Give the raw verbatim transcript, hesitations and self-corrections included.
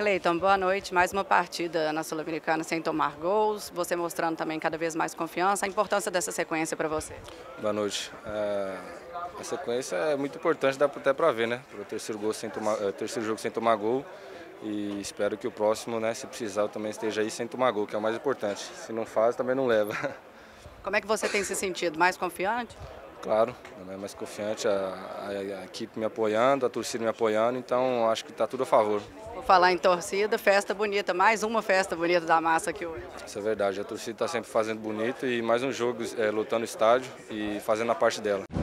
Cleiton, boa noite. Mais uma partida na Sul-Americana sem tomar gols. Você mostrando também cada vez mais confiança. A importância dessa sequência para você? Boa noite. É, a sequência é muito importante, dá até para ver, né? Para o terceiro, gol sem tomar, é, terceiro jogo sem tomar gol. E espero que o próximo, né, se precisar, eu também esteja aí sem tomar gol, que é o mais importante. Se não faz, também não leva. Como é que você tem se sentido? Mais confiante? Claro, né, mais confiante, a, a, a equipe me apoiando, a torcida me apoiando, então acho que está tudo a favor. Vou falar em torcida, festa bonita, mais uma festa bonita da massa aqui hoje. Isso é verdade, a torcida está sempre fazendo bonito e mais um jogo é, lotando o estádio e fazendo a parte dela.